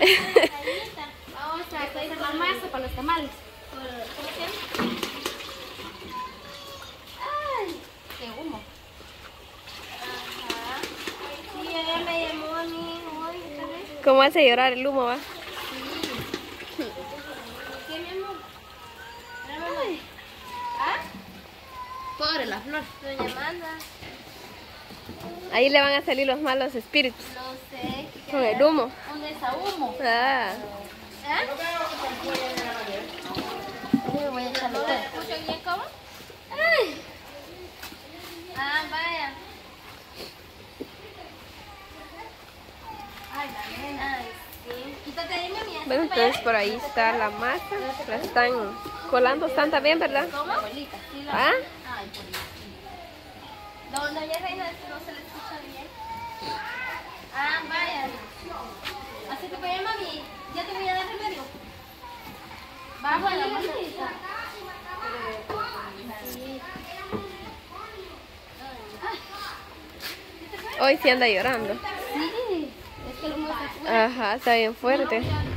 Vamos a hacer la masa para los tamales. ¿Cómo se llama? ¡Ay! ¡Qué humo! Ajá. Sí, ella me llamó a mí hoy, ¿sabes? ¿Cómo hace llorar el humo, va? Sí. ¿Qué, mi amor? Ay. ¿Ah? Pobre la flor. Doña Amanda. Ahí le van a salir los malos espíritus. No sé. Con el humo. ¿Dónde está humo? Ah. ¿Ah? Uy, voy a echarle todo. ¿Escucho bien cómo? ¡Ay! Ah, vaya. Ay, la nena. Ay, sí. Quítate ahí, mami. Bueno, entonces por ahí está la masa. La están colando, están también, ¿verdad? ¿Cómo? Abuelita, sí, ¿Ah? Ay, por Dios. Doña Reina, es que no se le escucha bien. Ah, vaya. Así que vaya, mami. Ya te voy a dar remedio. Bajo a la bolsita. Hoy sí anda llorando. Sí, es que el humo está fuerte. Ajá, está bien fuerte.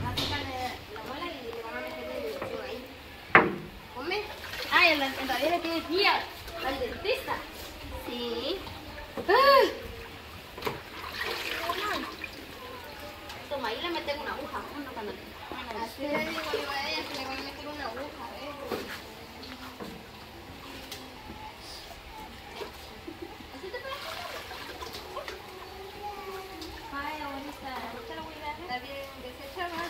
Come. Ay, en realidad le tiene que ir al dentista. Sí. ¡Ay! Toma, ahí le meten una aguja. Uno cuando así le digo yo a ella que le voy a meter una aguja. ¿Así te parece? Ay, ahorita lo voy a dar. Está bien, desecha más.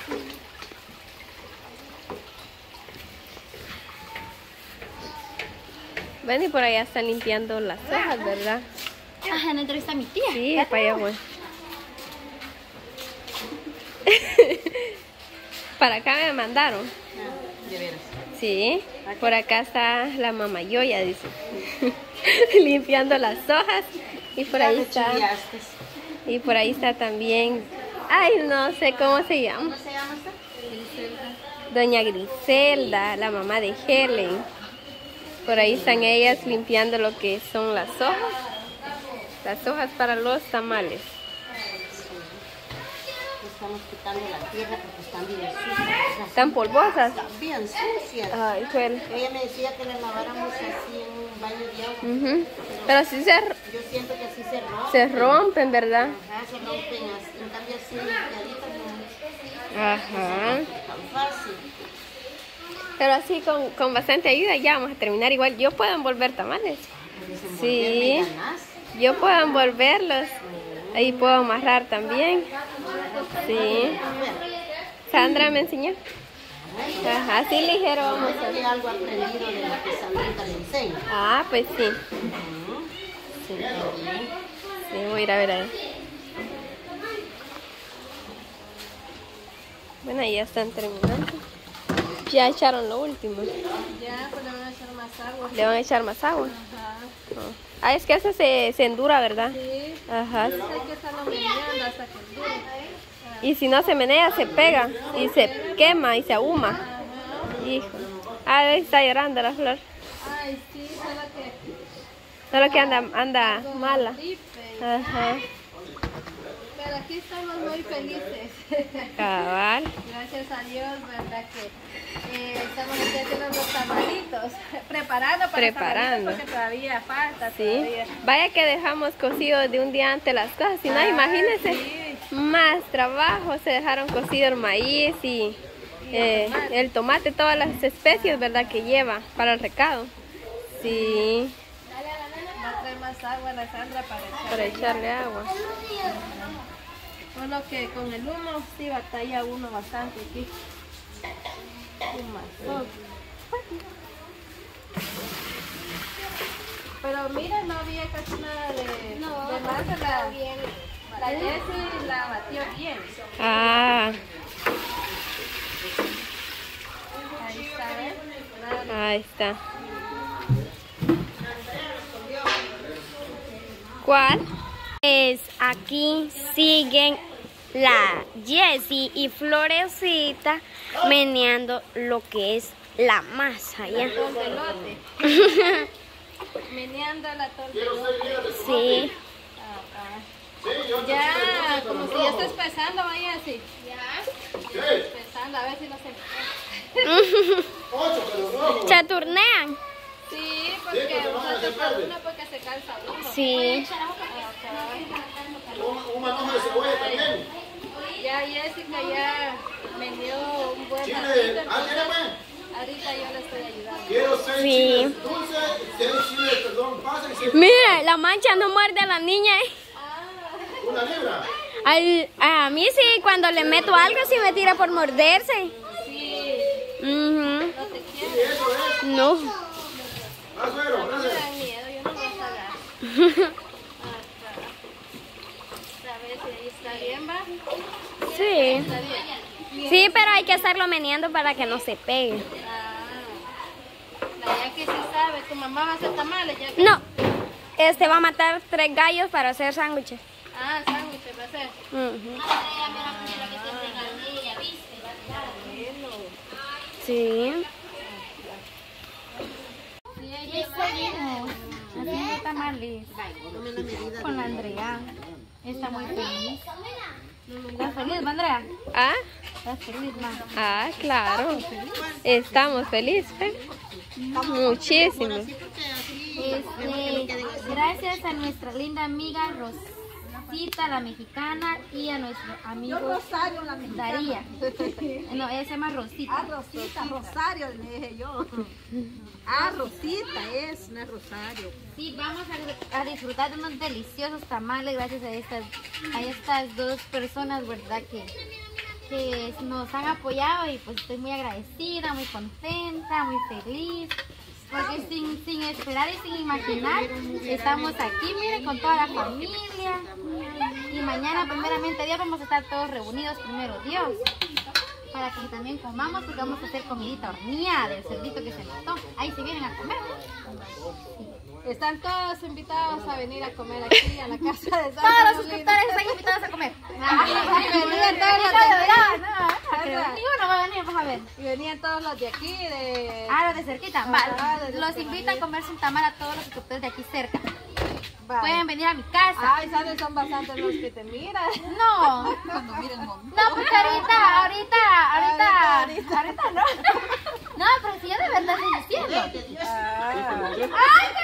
Ven, y por allá están limpiando las hojas, ¿verdad? Ajá, no entrevista a mi tía. Sí, para allá voy. Para acá me mandaron. ¿De veras? Sí, por acá está la mamá Yoya, dice. Limpiando las hojas. Y por ahí está. Y por ahí está también. Ay, no sé cómo se llama. ¿Cómo se llama esta? Doña Griselda, la mamá de Helen. Por ahí están ellas limpiando lo que son las hojas. Las hojas para los tamales. Estamos quitando la tierra porque están bien sucias. ¿Están polvosas? Están bien sucias. Ay, Joel. Ella me decía que las laváramos así en un baño de agua. Pero sí Yo siento que así se rompen. se rompen, ¿verdad? Ajá, se rompen así. En cambio así limpiaditas no Ajá. es tan fácil. Pero así con bastante ayuda ya vamos a terminar igual. Yo puedo envolver tamales. Sí. Yo puedo envolverlos. Ahí puedo amarrar también. Sí. Sandra me enseñó. Ajá, así ligero vamos a hacer. Algo aprendido de lo que Sandrita le enseña. Ah, pues sí. Sí. Sí, voy a ir a ver ahí. Bueno, ahí ya están terminando. Ya echaron lo último. Ya, pues le van a echar más agua. ¿Le van a echar más agua? Ajá. Oh. Ah, es que esa se endura, ¿verdad? Sí. Ajá. Hay que estarlo meneando hasta que dure. Y si no se menea, se pega. Y se quema y se ahuma. Hijo. Ah, ahí está llorando la flor. Ay, sí, Solo que anda mala. Ajá. Pero aquí estamos muy felices. Cabal. Gracias a Dios, ¿verdad? Que estamos aquí haciendo los tamalitos. Preparando para los tamalitos porque todavía falta. Sí. Todavía. Vaya que dejamos cocido de un día antes las cosas. Si no, imagínense. Sí. Más trabajo. Se dejaron cocido el maíz y el tomate, todas las especies, ¿verdad? Que lleva para el recado. Sí. Va a traer más agua la Sandra Para echarle agua. Solo que con el humo sí batalla uno bastante aquí. Un mazón. Pero mira, no había casi nada de masa. La Jessie la batió bien. Ah, Ahí está, ¿ves? ahí está. ¿Cuál? Pues aquí siguen la Jessie y Florecita meneando lo que es la masa ya. Tortelote. Meneando la tortelote. Sí. Ya, como si ya estás pesando, vaya así. Ya. Pesando, a ver si no se... Se turnean. Sí, porque uno se para uno porque se cansa uno. Sí. Un manojo de cebolla también. Ya Jessica ya me dio un buen Chile, ratito, tírame. ahorita yo le estoy ayudando. Quiero 6 Sí. chiles dulces, 6 chiles, perdón, pasen, 6 Mira, la mancha no muerde a la niña. una libra. A mí sí, cuando le meto algo, sí me tira por morderse. Sí, Ujú. no te Sí, quiero. eso es. No. Ah, suero, No me gracias. dan miedo, yo no voy a pagar. A ver si ahí está bien, ¿va? Sí. Está bien. Sí, pero hay que estarlo meneando para que no se pegue. La ya que sí sabe, tu mamá va a hacer tamales ya que... No. Va a matar 3 gallos para hacer sándwiches. Ah, sándwich va a hacer. Ujú. Sí. Haciendo tamales con la Andrea. Está muy feliz. ¿Estás feliz, Andrea? Ah, ¿Estás feliz, ma? ah, claro. Estamos felices. Muchísimo. Gracias a nuestra linda amiga Rosita, la mexicana, y a nuestro amigo Daría. No, ella se llama Rosita. Ah, Rosita, Rosario, le dije yo. Ah, Rosita es, no es Rosario. Sí, vamos a disfrutar de unos deliciosos tamales gracias a estas 2 personas, ¿verdad? Que nos han apoyado y pues estoy muy agradecida, muy contenta, muy feliz. Porque sin esperar y sin imaginar, estamos aquí, miren, con toda la familia. Y mañana, primeramente Dios, vamos a estar todos reunidos, primero Dios. Para que también comamos, porque vamos a hacer comidita horneada del cerdito que se notó. Ahí se vienen a comer. Están todos invitados a venir a comer aquí a la casa de Santa Todos los Lolita. suscriptores están invitados a comer. Venían todos los de aquí. Ninguno va a venir, vas a ver. Y venían todos los de aquí, de... Ah, los de cerquita. Ajá, Va, de los este invito a comerse un tamal a todos los suscriptores de aquí cerca. Vale. Pueden venir a mi casa. Ay, ¿sabes? Son bastantes los que te miran. No. No, porque ahorita no. No, pero si yo de verdad estoy diciendo. ¡Ay, qué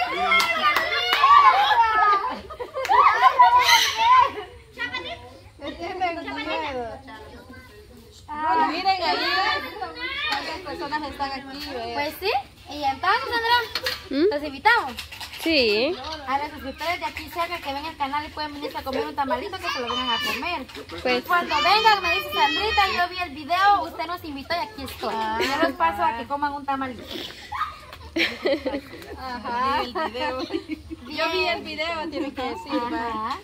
¿Qué tienen miedo? Bueno, miren ahí, ¿cuántas personas están aquí? Pues sí. Y entonces, Andrea, los invitamos Sí. a los suscriptores de aquí cerca que ven el canal y pueden venirse a comer un tamalito, que se lo vengan a comer. Pues Cuando vengan, me dice Sandrita, yo vi el video, usted nos invitó y aquí estoy. Yo los paso a que coman un tamalito. Ajá. Yo vi el video, tienen que decir, ¿va? Ajá.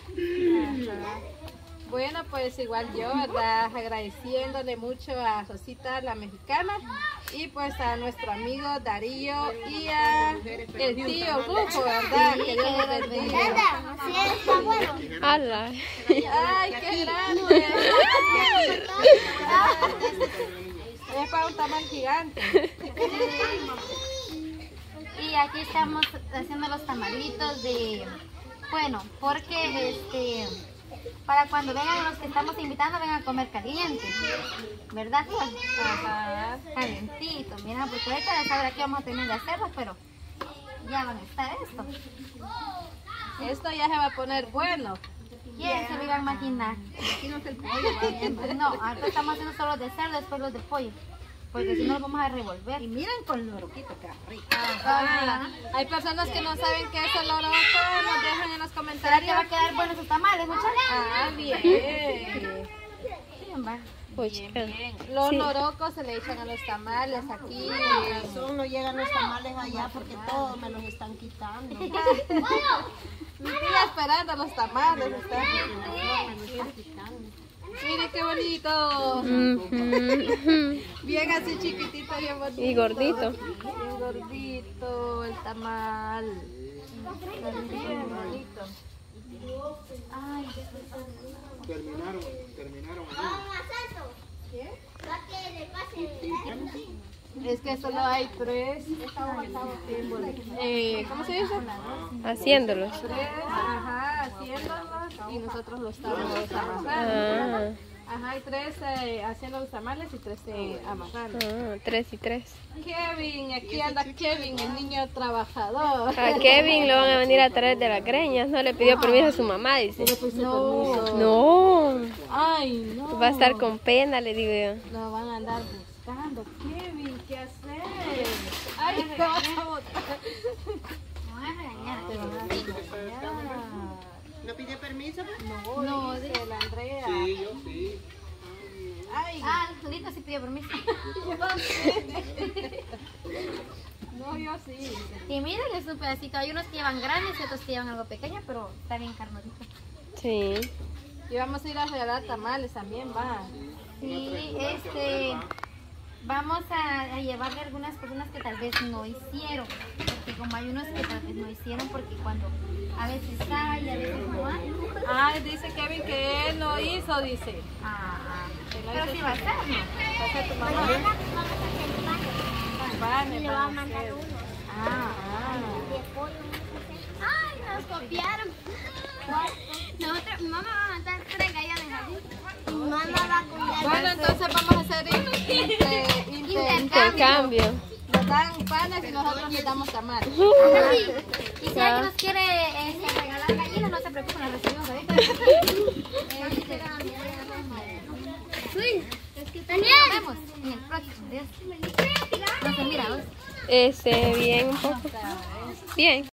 Bueno, pues igual yo, ¿verdad? Agradeciéndole mucho a Rosita, la mexicana, y pues a nuestro amigo Darío y a el tío Rufo, ¿verdad? Que Dios los bendiga. ala. ¡Ay, qué grande! Es para un tamal gigante. Y aquí estamos haciendo los tamalitos de, bueno, porque para cuando vengan los que estamos invitando, vengan a comer caliente, ¿verdad? Ajá. Calientito, mira, porque ahorita ya sabrá que vamos a tener de hacerlo, pero ya van a estar esto. Esto ya se va a poner bueno. ¿Quién se lo iba a imaginar? No, ahora estamos haciendo solo los de cerdo, después los de pollo, porque si no los vamos a revolver. Y miren con loroquito, que rico. Ajá. Hay personas que no saben qué es el loroco, nos dejan en los ¿Será que comentarios. va a quedar buenos sus tamales, muchachos? Ah, bien. Bien, va. Bien. Los lorocos se le echan a los tamales aquí. Razón, no llegan los tamales allá porque todos me los están quitando. Estoy esperando los tamales. Está. Mire qué bonito. Ujú. Bien así chiquitito, bien bonito. Y gordito. Bien gordito el tamal. Bien bonito. Ay, Terminaron. Es que solo hay 3. ¿Cómo se dice? Haciéndolos. 3, ajá, haciéndolos. y nosotros lo estamos amasando. Ah, Ajá, y 3 haciendo los tamales y 3 amasando. 3 y 3. Kevin, aquí anda Kevin, el niño trabajador. A Kevin lo van a venir a traer de las greñas. No le pidió permiso a su mamá, dice. No. No, Ay, no. va a estar con pena, le digo yo. Lo van a andar buscando. Kevin, ¿qué hacer? Ay, te vas a botar. Me van a regañar. Te van a regañar. ¿No pide permiso? No, dice la Andrea. Sí, yo sí. Ay, Lito sí pidió permiso. no, yo sí. Y miren, es un pedacito. Hay unos que llevan grandes y otros que llevan algo pequeño, pero está bien carnudito. Sí. Y vamos a ir a regalar tamales también, va. Sí, vamos a llevarle a algunas personas que tal vez no hicieron. Porque como hay unos que tal vez no hicieron, porque cuando a veces hay, a veces no hay. Ay, dice Kevin que él no hizo, dice. Pero sí va a ser, ¿no? Va a ser tu mamá. Y le va a mandar uno. ¡Ay, nos copiaron! Nosotros, mi mamá va a mandar 3 gallas de jardín. Mi mamá va a comprar. Bueno, entonces vamos a hacer Intercambio. Nos dan panes y nosotros les damos tamales. Y si alguien nos quiere regalar gallinas, no se preocupen, las recibimos ahorita. Nos vemos en el próximo video. No se mira, Bien, un poco. Bien.